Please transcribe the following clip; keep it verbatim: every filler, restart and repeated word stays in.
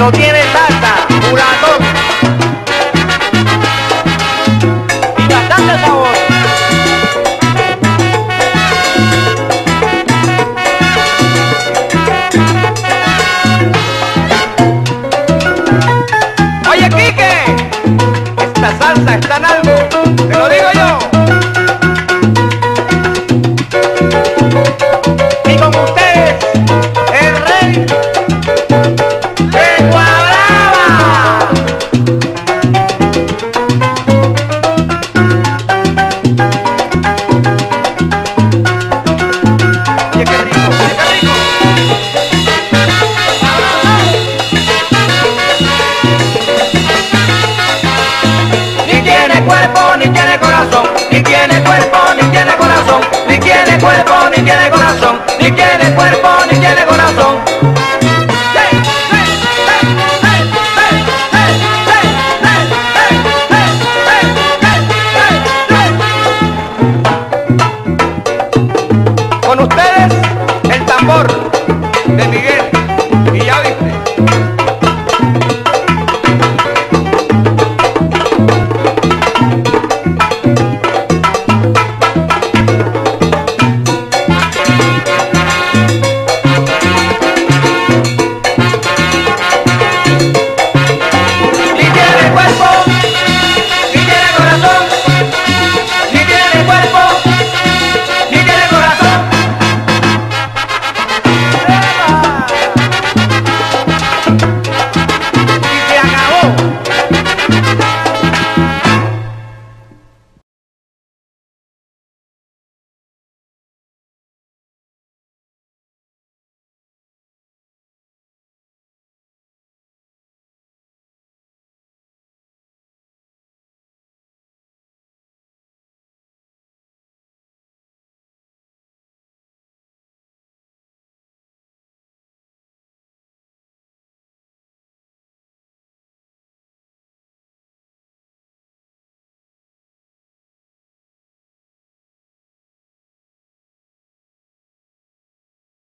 pero tiene salsa, mulatón y bastante sabor. Oye, Quique, esta salsa está en algo, te lo digo yo. Y con ustedes, el rey de Guabraba. Oye, qué rico, oye, qué rico. Ni tiene cuerpo, ni tiene corazón, ni tiene cuerpo, ni tiene corazón, ni tiene cuerpo, ni tiene corazón.